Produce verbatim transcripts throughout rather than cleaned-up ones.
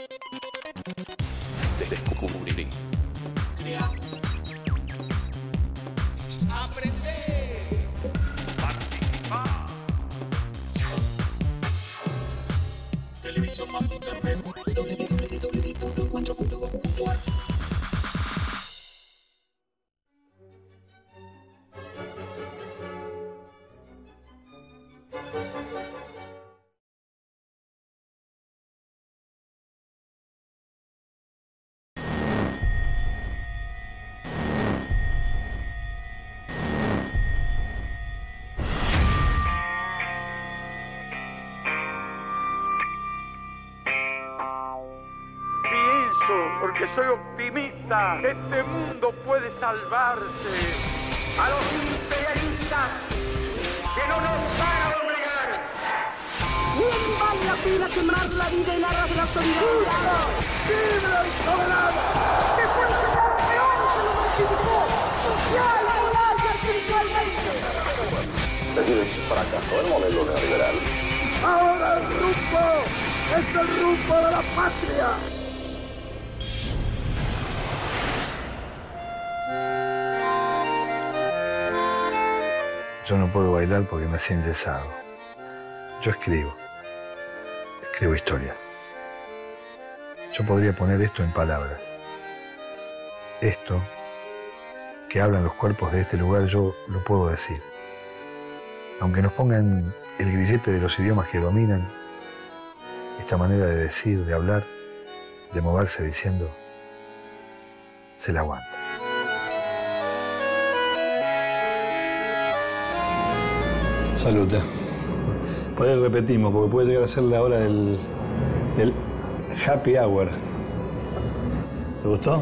Descubrí. Crear. Aprender. Participar. Televisión más internet. doble u doble u doble u punto encuentro punto com punto a r. Porque soy optimista, este mundo puede salvarse. A los imperialistas que no nos van a doblegar. ¿Quién vale la pena quemar la vida en aras de la autoridad? ¡Libre y soberano! ¡Que fue el señor peor que lo mortificó! ¡Social, moral y artificialmente! Decir es fracaso el modelo neoliberal. Ahora el rumbo es el rumbo de la patria. Yo no puedo bailar porque nací enyesado. Yo escribo. Escribo historias. Yo podría poner esto en palabras. Esto que hablan los cuerpos de este lugar, yo lo puedo decir. Aunque nos pongan el grillete de los idiomas que dominan, esta manera de decir, de hablar, de moverse diciendo, se la aguanta. Salud. Por ahí repetimos, porque puede llegar a ser la hora del, del happy hour. ¿Te gustó?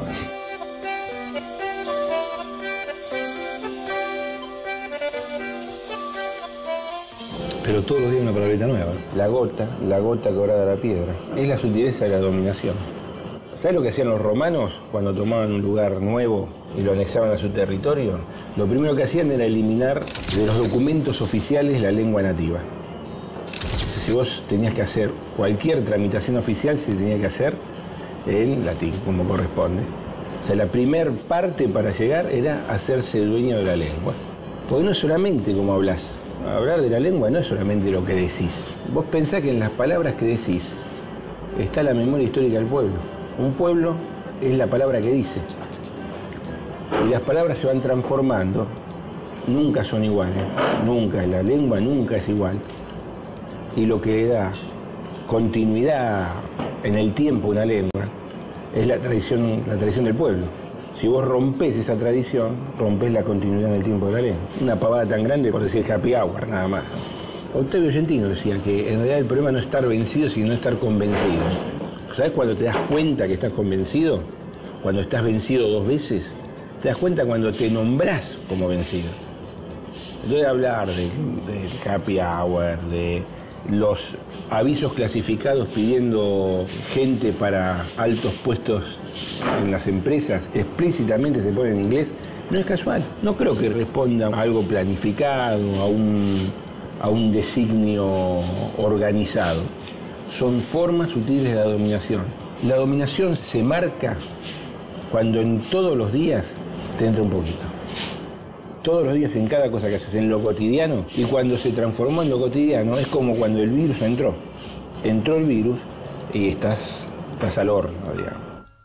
Pero todos los días una palabrita nueva. La gota, la gota que orada la piedra. Es la sutileza de la dominación. ¿Sabes lo que hacían los romanos cuando tomaban un lugar nuevo y lo anexaban a su territorio? Lo primero que hacían era eliminar de los documentos oficiales la lengua nativa. Si vos tenías que hacer cualquier tramitación oficial, se tenía que hacer en latín, como corresponde. O sea, la primer parte para llegar era hacerse dueño de la lengua. Porque no es solamente como hablas. Hablar de la lengua no es solamente lo que decís. Vos pensás que en las palabras que decís está la memoria histórica del pueblo. Un pueblo es la palabra que dice. Y las palabras se van transformando. Nunca son iguales. Nunca. La lengua nunca es igual. Y lo que le da continuidad en el tiempo a una lengua es la tradición, la tradición del pueblo. Si vos rompés esa tradición, rompés la continuidad en el tiempo de la lengua. Una pavada tan grande por decir happy hour, nada más. Octavio Gentino decía que en realidad el problema no es estar vencido, sino estar convencido. ¿Sabes cuando te das cuenta que estás convencido? Cuando estás vencido dos veces. Te das cuenta cuando te nombrás como vencido. Yo de hablar de, de happy hour, de los avisos clasificados pidiendo gente para altos puestos en las empresas, explícitamente se pone en inglés, no es casual. No creo que responda a algo planificado, a un, a un designio organizado. Son formas sutiles de la dominación. La dominación se marca cuando en todos los días te entra un poquito. Todos los días en cada cosa que haces, en lo cotidiano. Y cuando se transformó en lo cotidiano, es como cuando el virus entró. Entró el virus y estás, estás al horno, digamos.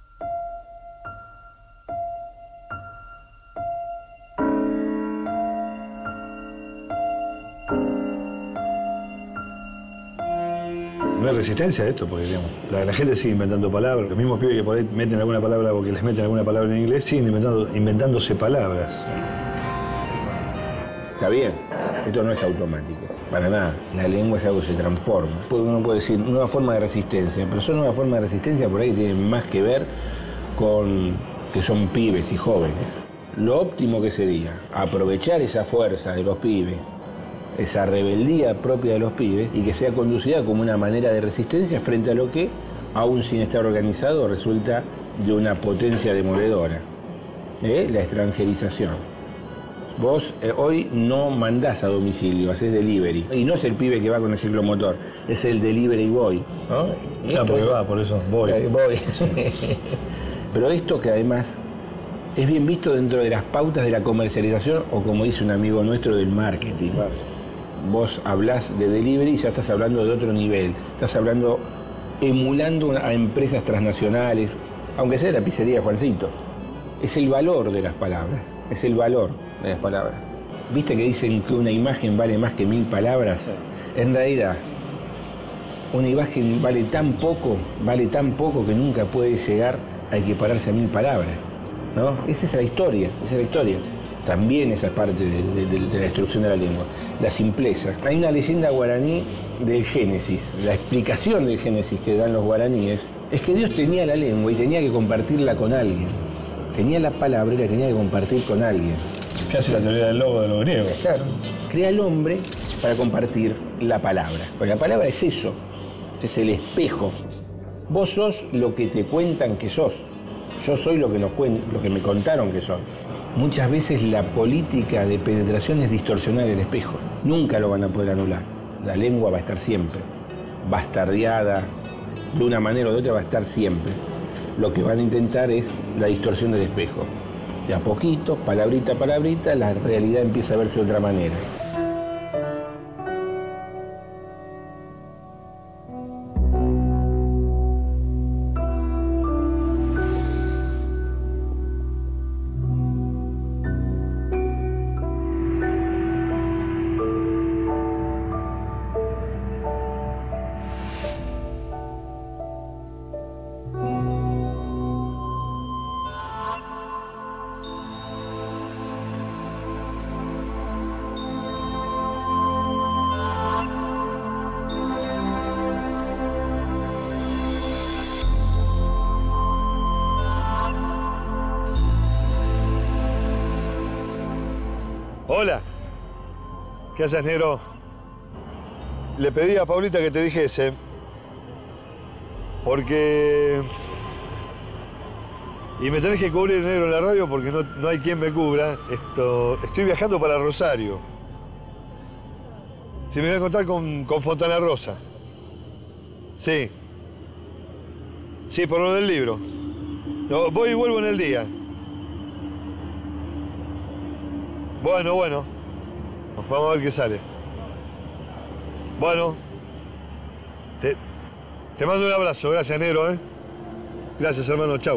No hay resistencia a esto, porque digamos, la, la gente sigue inventando palabras. Los mismos pibes que por ahí meten alguna palabra o que les meten alguna palabra en inglés, siguen inventando, inventándose palabras. Está bien, esto no es automático, para nada. La lengua es algo que se transforma. Uno puede decir nueva forma de resistencia, pero son nuevas formas de resistencia por ahí que tienen más que ver con que son pibes y jóvenes. Lo óptimo que sería aprovechar esa fuerza de los pibes, esa rebeldía propia de los pibes, y que sea conducida como una manera de resistencia frente a lo que, aún sin estar organizado, resulta de una potencia demoledora. ¿Eh? La extranjerización. Vos eh, hoy no mandás a domicilio, haces delivery. Y no es el pibe que va con el ciclomotor, es el delivery boy, ¿no? Claro, porque va, por eso voy. Eh, voy. Pero esto que además es bien visto dentro de las pautas de la comercialización o, como dice un amigo nuestro, del marketing. Vos hablás de delivery y ya estás hablando de otro nivel. Estás hablando, emulando a empresas transnacionales, aunque sea la pizzería de Juancito. Es el valor de las palabras, es el valor de las palabras. ¿Viste que dicen que una imagen vale más que mil palabras? En realidad, una imagen vale tan poco, vale tan poco que nunca puede llegar a equipararse a mil palabras, ¿no? Esa es la historia, esa es la historia. También esa parte de, de, de, de la destrucción de la lengua, la simpleza. Hay una leyenda guaraní del Génesis, la explicación del Génesis que dan los guaraníes, es que Dios tenía la lengua y tenía que compartirla con alguien. Tenía la palabra y la tenía que compartir con alguien. ¿Qué hace la teoría del lobo de los griegos? Claro, crea el hombre para compartir la palabra. Porque la palabra es eso, es el espejo. Vos sos lo que te cuentan que sos. Yo soy lo que, nos cuen- lo que me contaron que soy. Muchas veces la política de penetración es distorsionar el espejo. Nunca lo van a poder anular. La lengua va a estar siempre. Bastardeada, de una manera o de otra va a estar siempre. Lo que van a intentar es la distorsión del espejo. De a poquito, palabrita a palabrita, la realidad empieza a verse de otra manera. Hola. ¿Qué haces, negro? Le pedí a Paulita que te dijese, porque... Y me tenés que cubrir, negro, en la radio porque no, no hay quien me cubra. Esto, estoy viajando para Rosario. Si me voy a encontrar con, con Fontana Rosa. Sí. Sí, por lo del libro. No, voy y vuelvo en el día. Bueno, bueno. Vamos a ver qué sale. Bueno. Te, te mando un abrazo. Gracias, negro, ¿eh? Gracias, hermano. Chau.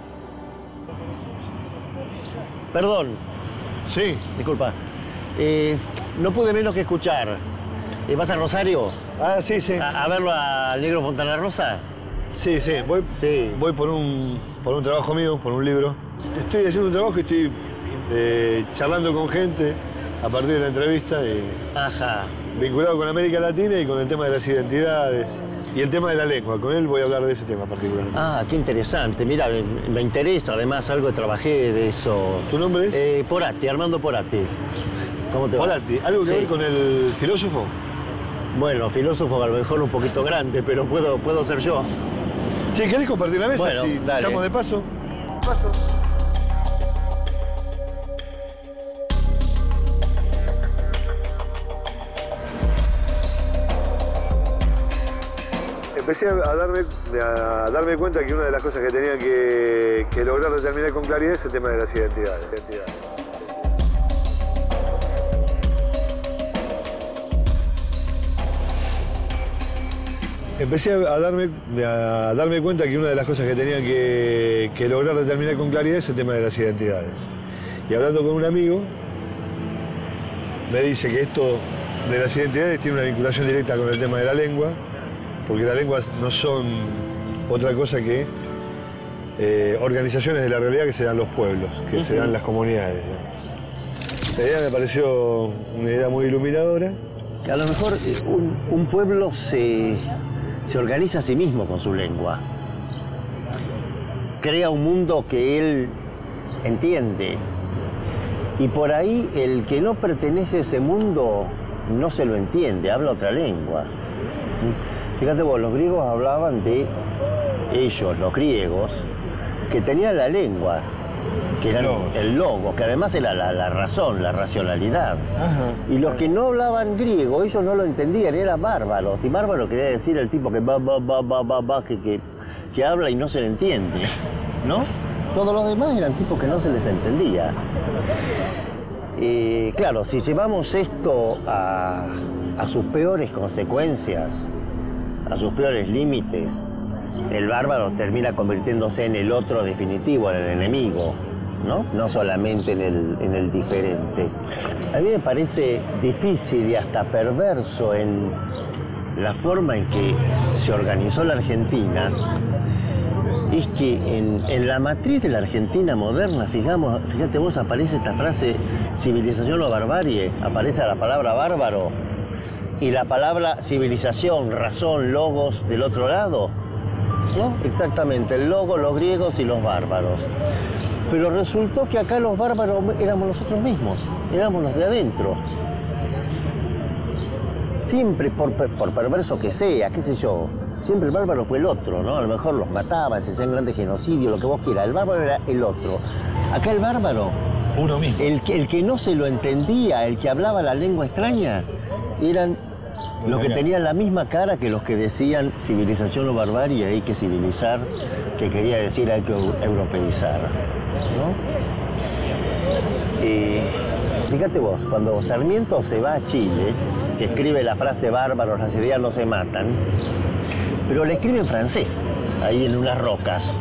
Perdón, Sí. disculpa. Eh, no pude menos que escuchar. Eh, ¿Vas a Rosario? Ah, sí, sí. ¿A, a verlo al negro Fontana Rosa? Sí, sí. Voy, Sí. voy por un, por un trabajo mío, por un libro. Estoy haciendo un trabajo y estoy eh, charlando con gente a partir de la entrevista y Ajá. vinculado con América Latina y con el tema de las identidades y el tema de la lengua. Con él voy a hablar de ese tema particularmente. Ah, qué interesante. Mira, me, me interesa, además, algo que trabajé de eso. ¿Tu nombre es? Eh, Porati, Armando Porati. ¿Cómo te va? Polati. ¿Algo que Sí. ver con el filósofo? Bueno, filósofo a lo mejor un poquito grande, pero puedo, puedo ser yo. Sí, ¿querés compartir la mesa? Bueno, Si dale. estamos de paso. Empecé a darme, a darme cuenta que una de las cosas que tenía que, que lograr determinar con claridad es el tema de las identidades. identidades. Empecé a darme, a darme cuenta que una de las cosas que tenía que, que lograr determinar con claridad es el tema de las identidades. Y hablando con un amigo, me dice que esto de las identidades tiene una vinculación directa con el tema de la lengua, porque las lenguas no son otra cosa que eh, organizaciones de la realidad que se dan los pueblos, que se dan las comunidades. La idea me pareció una idea muy iluminadora. Que a lo mejor eh, un, un pueblo se, se organiza a sí mismo con su lengua. Crea un mundo que él entiende. Y por ahí el que no pertenece a ese mundo no se lo entiende, habla otra lengua. Fíjate vos, los griegos hablaban de ellos, los griegos, que tenían la lengua, que era Logos. el logo, que además era la, la razón, la racionalidad. Ajá. Y los que no hablaban griego, ellos no lo entendían, eran bárbaros. Y bárbaro quería decir el tipo que va, va, va, va, va, va, que, que, que habla y no se le entiende, ¿no? Todos los demás eran tipos que no se les entendía. Eh, claro, si llevamos esto a, a sus peores consecuencias, a sus peores límites, el bárbaro termina convirtiéndose en el otro definitivo, en el enemigo, ¿no? No solamente en el, en el diferente. A mí me parece difícil y hasta perverso en la forma en que se organizó la Argentina, es que en, en la matriz de la Argentina moderna, fijamos, fíjate vos, aparece esta frase civilización o barbarie, aparece la palabra bárbaro y la palabra civilización, razón, logos del otro lado, ¿no? Exactamente, el logo, los griegos y los bárbaros. Pero resultó que acá los bárbaros éramos nosotros mismos, éramos los de adentro. Siempre, por, por perverso que sea, qué sé yo, siempre el bárbaro fue el otro, ¿no? A lo mejor los mataban, se hacían grandes genocidios, lo que vos quieras. El bárbaro era el otro. Acá el bárbaro, Uno mismo. el que, el que no se lo entendía, el que hablaba la lengua extraña, eran los que tenían la misma cara que los que decían civilización o barbarie, hay que civilizar, que quería decir hay que europeizar, ¿no? Eh, fíjate vos, cuando Sarmiento se va a Chile, que escribe la frase bárbaros, las ideas no se matan, pero la escribe en francés, ahí en unas rocas.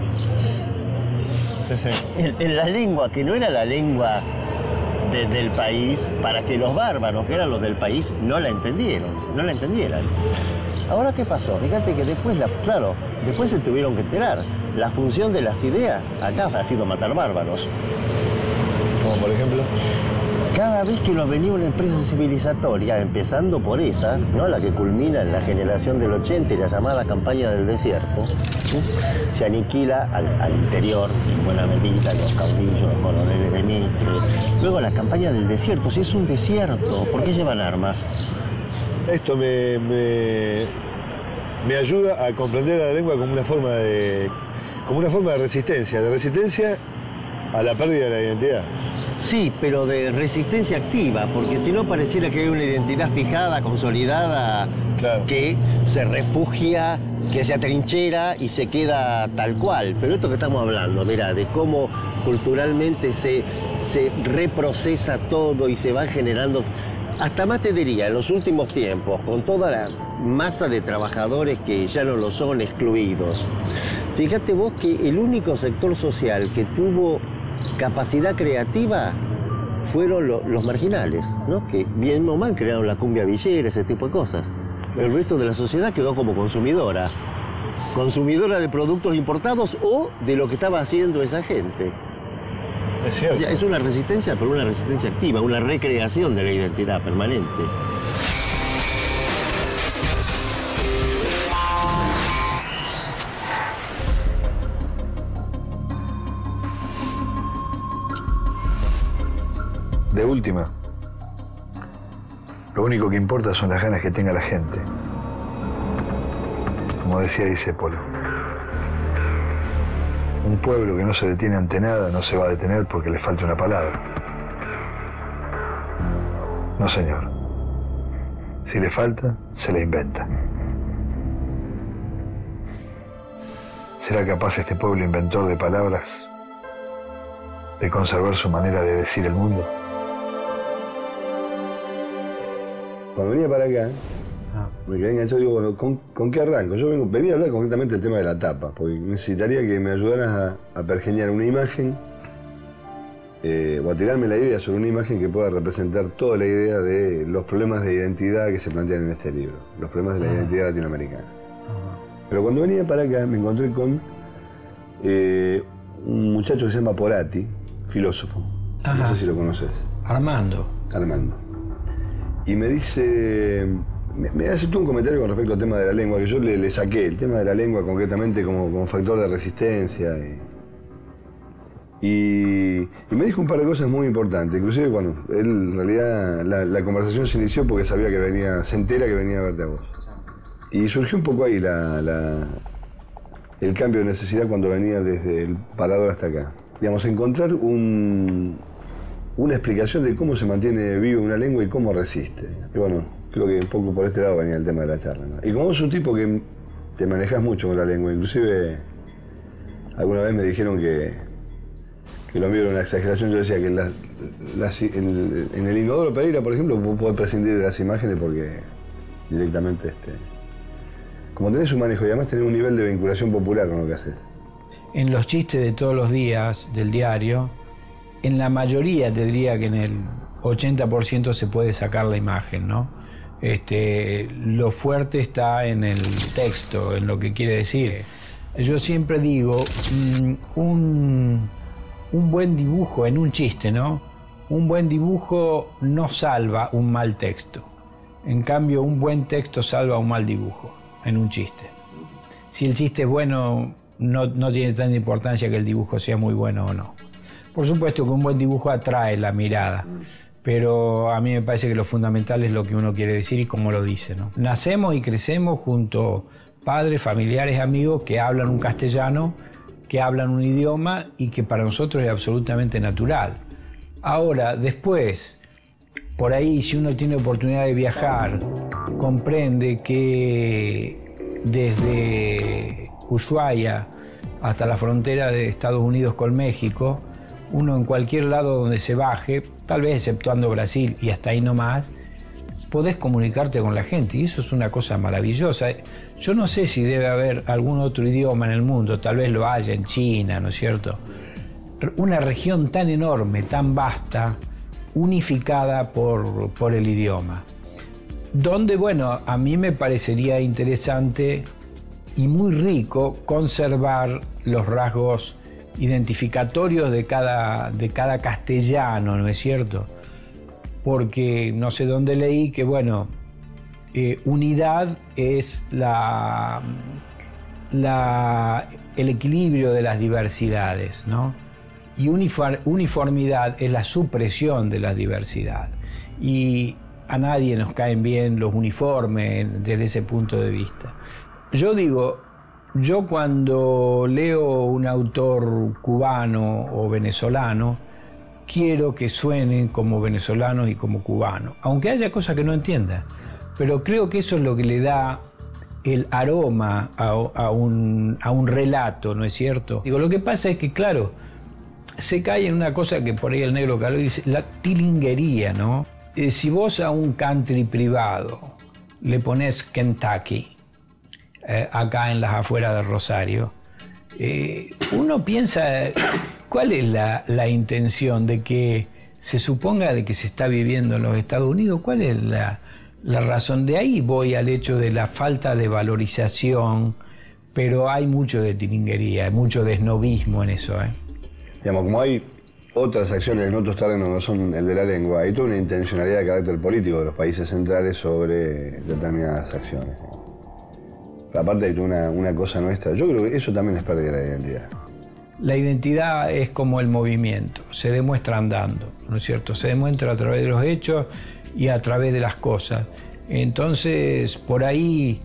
Sí, sí. En, en la lengua que no era la lengua de, del país, para que los bárbaros, que eran los del país, no la entendieron, no la entendieran. Ahora, ¿qué pasó? Fíjate que después, la, claro, después se tuvieron que enterar. La función de las ideas acá ha sido matar bárbaros. Como por ejemplo. Cada vez que nos venía una empresa civilizatoria, empezando por esa, ¿no? La que culmina en la generación del ochenta y la llamada campaña del desierto, ¿sí? Se aniquila al, al interior, en buena medida, los caudillos, los coroneles de Mitre. Luego la campaña del desierto, si es un desierto, ¿por qué llevan armas? Esto me, me, me ayuda a comprender a la lengua como una forma de, como una forma de resistencia, de resistencia a la pérdida de la identidad. Sí, pero de resistencia activa, porque si no pareciera que hay una identidad fijada, consolidada, Claro. que se refugia, que se atrinchera y se queda tal cual. Pero esto que estamos hablando, mira, de cómo culturalmente se, se reprocesa todo y se van generando, hasta más te diría, en los últimos tiempos, con toda la masa de trabajadores que ya no lo son, excluidos. Fíjate vos que el único sector social que tuvo capacidad creativa fueron lo, los marginales, ¿no? Que bien o mal crearon la cumbia villera, ese tipo de cosas. El resto de la sociedad quedó como consumidora. Consumidora de productos importados o de lo que estaba haciendo esa gente. Es cierto. O sea, es una resistencia, pero una resistencia activa, una recreación de la identidad permanente. De última, lo único que importa son las ganas que tenga la gente. Como decía Discépolo, un pueblo que no se detiene ante nada no se va a detener porque le falta una palabra. No, señor. Si le falta, se la inventa. ¿Será capaz este pueblo inventor de palabras de conservar su manera de decir el mundo? Cuando venía para acá, me quedé enganchado, digo, bueno, ¿con, ¿con qué arranco? Yo vengo, venía a hablar concretamente del tema de la tapa, porque necesitaría que me ayudaras a, a pergeñar una imagen, eh, o a tirarme la idea sobre una imagen que pueda representar toda la idea de los problemas de identidad que se plantean en este libro, los problemas de la identidad latinoamericana. Pero cuando venía para acá me encontré con eh, un muchacho que se llama Porati, filósofo, Ajá. no sé si lo conoces. Armando. Armando. Y me dice, me, me hace tú un comentario con respecto al tema de la lengua, que yo le, le saqué el tema de la lengua concretamente como, como factor de resistencia. Y, y, y me dijo un par de cosas muy importantes, inclusive, bueno, él en realidad la, la conversación se inició porque sabía que venía, se entera que venía a verte a vos. Y surgió un poco ahí la, la, el cambio de necesidad cuando venía desde el Parador hasta acá. digamos, encontrar un, una explicación de cómo se mantiene viva una lengua y cómo resiste. Y bueno, creo que un poco por este lado venía el tema de la charla, ¿no? Y como vos sos un tipo que te manejas mucho con la lengua, inclusive alguna vez me dijeron que, que lo mío era una exageración, yo decía que la, la, en, en el Inodoro Pereira, por ejemplo, vos podés prescindir de las imágenes porque directamente, este, como tenés un manejo y además tenés un nivel de vinculación popular con lo que haces. En los chistes de todos los días del diario, en la mayoría, te diría que en el ochenta por ciento se puede sacar la imagen, ¿no? Este, lo fuerte está en el texto, en lo que quiere decir. Yo siempre digo, un, un buen dibujo en un chiste, ¿no? Un buen dibujo no salva un mal texto. En cambio, un buen texto salva un mal dibujo en un chiste. Si el chiste es bueno, no, no tiene tanta importancia que el dibujo sea muy bueno o no. Por supuesto que un buen dibujo atrae la mirada, pero a mí me parece que lo fundamental es lo que uno quiere decir y cómo lo dice, ¿no? Nacemos y crecemos junto a padres, familiares, amigos que hablan un castellano, que hablan un idioma y que para nosotros es absolutamente natural. Ahora, después, por ahí, si uno tiene oportunidad de viajar, comprende que desde Ushuaia hasta la frontera de Estados Unidos con México, uno en cualquier lado donde se baje, tal vez exceptuando Brasil y hasta ahí nomás, podés comunicarte con la gente y eso es una cosa maravillosa. Yo no sé si debe haber algún otro idioma en el mundo, tal vez lo haya en China, ¿no es cierto? Una región tan enorme, tan vasta, unificada por, por el idioma. Donde, bueno, a mí me parecería interesante y muy rico conservar los rasgos identificatorios de cada, de cada castellano, ¿no es cierto? Porque no sé dónde leí que, bueno, eh, unidad es la, la, el equilibrio de las diversidades, ¿no? Y uniformidad es la supresión de la diversidad. Y a nadie nos caen bien los uniformes desde ese punto de vista. Yo digo, yo cuando leo un autor cubano o venezolano, quiero que suenen como venezolanos y como cubanos, aunque haya cosas que no entienda. Pero creo que eso es lo que le da el aroma a, a, un, a un relato, ¿no es cierto? Digo, lo que pasa es que, claro, se cae en una cosa que por ahí el negro Caló dice, la tilinguería, ¿no? Eh, si vos a un country privado le pones Kentucky, eh, acá en las afueras de Rosario, eh, uno piensa, ¿cuál es la, la intención de que se suponga de que se está viviendo en los Estados Unidos? ¿Cuál es la, la razón? De ahí voy al hecho de la falta de valorización, pero hay mucho de tilinguería, hay mucho de snobismo en eso, ¿eh? Digamos, como hay otras acciones en otros terrenos no son el de la lengua, hay toda una intencionalidad de carácter político de los países centrales sobre determinadas acciones. Aparte hay una, una cosa nuestra, yo creo que eso también es pérdida de la identidad. La identidad es como el movimiento, se demuestra andando, ¿no es cierto? Se demuestra a través de los hechos y a través de las cosas. Entonces, por ahí,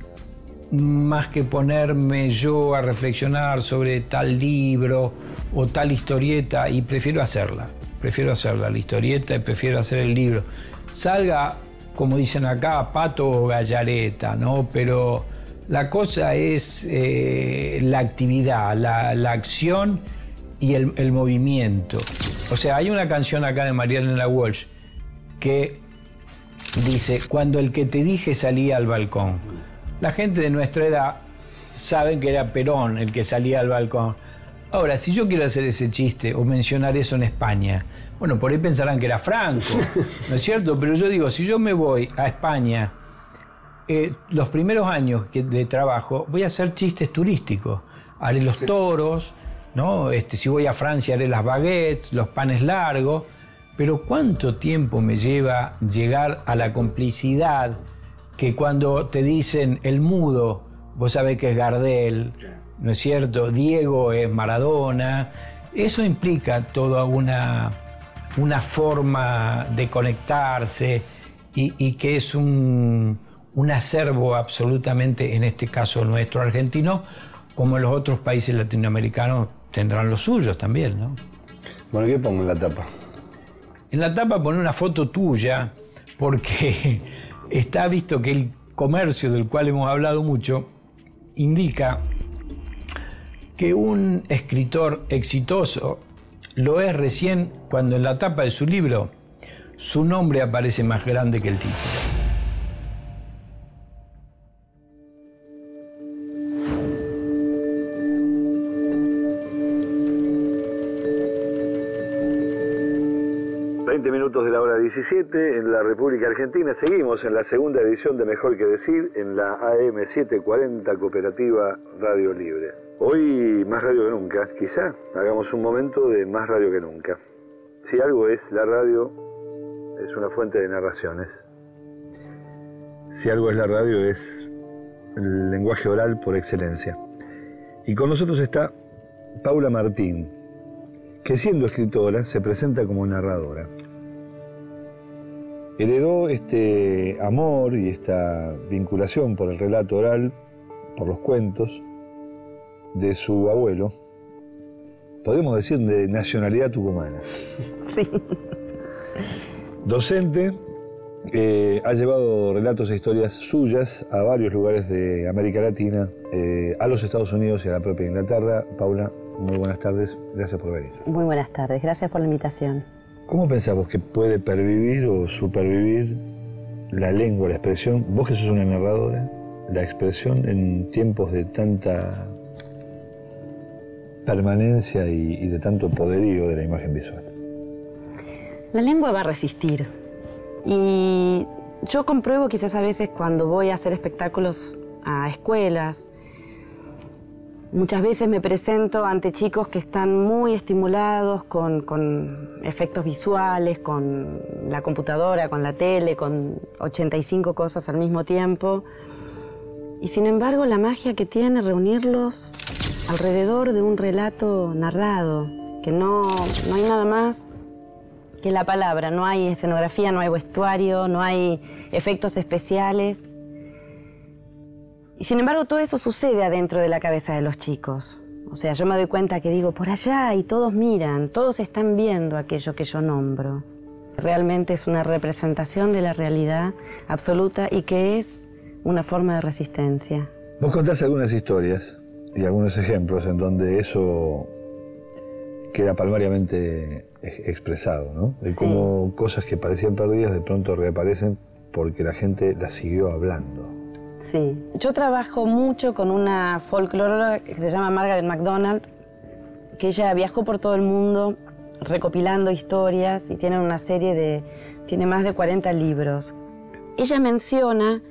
más que ponerme yo a reflexionar sobre tal libro o tal historieta, y prefiero hacerla, prefiero hacerla, la historieta, y prefiero hacer el libro. Salga, como dicen acá, pato o gallareta, ¿no? Pero la cosa es eh, la actividad, la, la acción y el, el movimiento. O sea, hay una canción acá de María Elena Walsh que dice, cuando el que te dije salía al balcón. La gente de nuestra edad saben que era Perón el que salía al balcón. Ahora, si yo quiero hacer ese chiste o mencionar eso en España, bueno, por ahí pensarán que era Franco, ¿no es cierto? Pero yo digo, si yo me voy a España, eh, los primeros años que, de trabajo, voy a hacer chistes turísticos. Haré los toros, ¿no? Este, si voy a Francia haré las baguettes, los panes largos. Pero ¿cuánto tiempo me lleva llegar a la complicidad que cuando te dicen el mudo, vos sabés que es Gardel, ¿no es cierto? Diego es Maradona. Eso implica toda una, una forma de conectarse y, y que es un, un acervo absolutamente, en este caso nuestro argentino, como en los otros países latinoamericanos tendrán los suyos también, ¿no? Bueno, ¿qué pongo en la tapa? En la tapa pone una foto tuya, porque está visto que el comercio del cual hemos hablado mucho indica que un escritor exitoso lo es recién cuando en la tapa de su libro su nombre aparece más grande que el título. veinte minutos de la hora diecisiete en la República Argentina. Seguimos en la segunda edición de Mejor que Decir en la A M setecientos cuarenta Cooperativa Radio Libre. Hoy más radio que nunca, quizá hagamos un momento de más radio que nunca. Si algo es la radio, es una fuente de narraciones. Si algo es la radio, es el lenguaje oral por excelencia. Y con nosotros está Paula Martín, que siendo escritora se presenta como narradora. Heredó este amor y esta vinculación por el relato oral, por los cuentos, de su abuelo, podemos decir de nacionalidad tucumana. Sí. Docente, eh, ha llevado relatos e historias suyas a varios lugares de América Latina, eh, a los Estados Unidos y a la propia Inglaterra. Paula, muy buenas tardes, gracias por venir. Muy buenas tardes, gracias por la invitación. ¿Cómo pensamos que puede pervivir o supervivir la lengua, la expresión, vos que sos una narradora, la expresión en tiempos de tanta permanencia y, y de tanto poderío de la imagen visual? La lengua va a resistir. Y yo compruebo quizás a veces cuando voy a hacer espectáculos a escuelas, muchas veces me presento ante chicos que están muy estimulados con, con efectos visuales, con la computadora, con la tele, con ochenta y cinco cosas al mismo tiempo. Y sin embargo, la magia que tiene reunirlos alrededor de un relato narrado, que no, no hay nada más que la palabra, no hay escenografía, no hay vestuario, no hay efectos especiales. Y sin embargo todo eso sucede adentro de la cabeza de los chicos. O sea, yo me doy cuenta que digo, por allá, y todos miran, todos están viendo aquello que yo nombro. Realmente es una representación de la realidad absoluta y que es una forma de resistencia. Vos contás algunas historias y algunos ejemplos en donde eso queda palmariamente expresado, ¿no? De cómo sí, cosas que parecían perdidas de pronto reaparecen porque la gente las siguió hablando. Sí. Yo trabajo mucho con una folclóloga que se llama Margaret MacDonald, que ella viajó por todo el mundo recopilando historias y tiene una serie de... tiene más de cuarenta libros. Ella menciona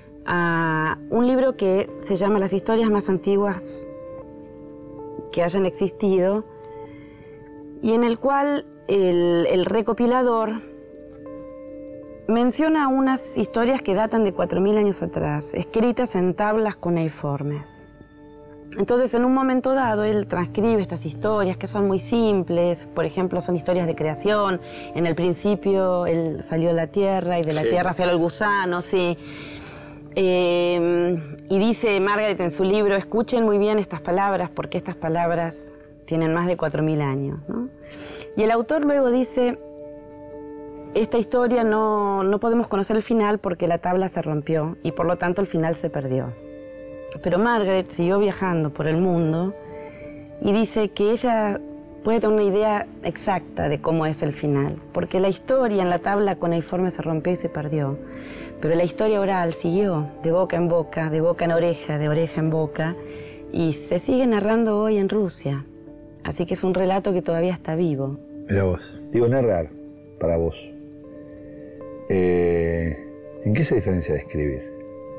a un libro que se llama Las historias más antiguas que hayan existido, y en el cual el, el recopilador menciona unas historias que datan de cuatro mil años atrás, escritas en tablas cuneiformes. Entonces, en un momento dado, él transcribe estas historias que son muy simples. Por ejemplo, son historias de creación. En el principio, él salió de la tierra y de la sí. tierra salió el gusano, sí. Eh, y dice Margaret en su libro, escuchen muy bien estas palabras, porque estas palabras tienen más de cuatro mil años, ¿no? Y el autor luego dice, esta historia no, no podemos conocer el final porque la tabla se rompió y por lo tanto el final se perdió. Pero Margaret siguió viajando por el mundo y dice que ella puede tener una idea exacta de cómo es el final, porque la historia en la tabla cuneiforme se rompió y se perdió, pero la historia oral siguió de boca en boca, de boca en oreja, de oreja en boca, y se sigue narrando hoy en Rusia. Así que es un relato que todavía está vivo. Mira vos, digo narrar para vos. Eh, ¿En qué se diferencia de escribir?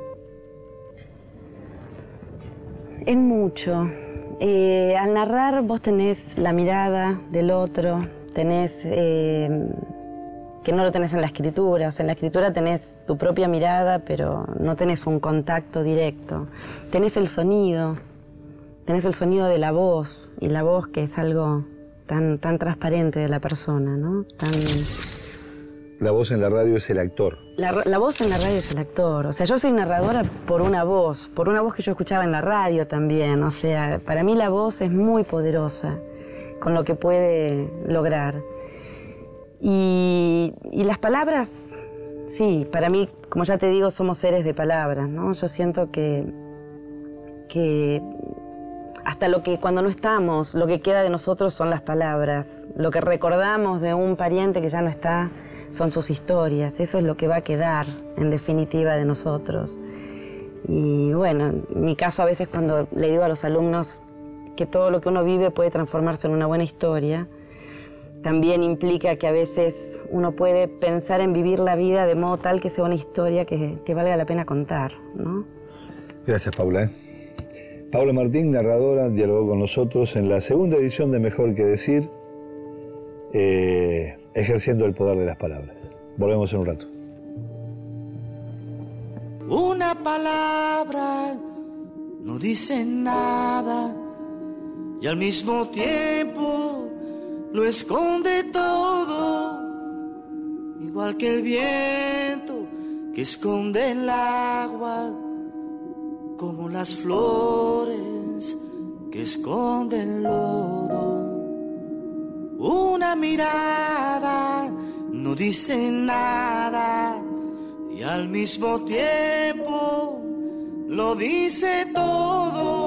En mucho. Eh, al narrar vos tenés la mirada del otro, tenés eh, que no lo tenés en la escritura. O sea, en la escritura tenés tu propia mirada, pero no tenés un contacto directo. Tenés el sonido. Tenés el sonido de la voz, y la voz que es algo tan, tan transparente de la persona, ¿no? Tan... La voz en la radio es el actor. La, la voz en la radio es el actor. O sea, yo soy narradora por una voz, por una voz que yo escuchaba en la radio también. O sea, para mí la voz es muy poderosa. con lo que puede lograr. Y, y las palabras, sí, para mí, como ya te digo, somos seres de palabras, ¿no? Yo siento que, que hasta lo que cuando no estamos, lo que queda de nosotros son las palabras. Lo que recordamos de un pariente que ya no está son sus historias. Eso es lo que va a quedar, en definitiva, de nosotros. Y bueno, en mi caso a veces cuando le digo a los alumnos que todo lo que uno vive puede transformarse en una buena historia, también implica que a veces uno puede pensar en vivir la vida de modo tal que sea una historia que, que valga la pena contar, ¿no? Gracias, Paula. ¿eh? Paula Martín, narradora, dialogó con nosotros en la segunda edición de Mejor que Decir, eh, ejerciendo el poder de las palabras. Volvemos en un rato. Una palabra no dice nada y al mismo tiempo lo esconde todo, igual que el viento que esconde el agua, como las flores que esconden el lodo. Una mirada no dice nada y al mismo tiempo lo dice todo,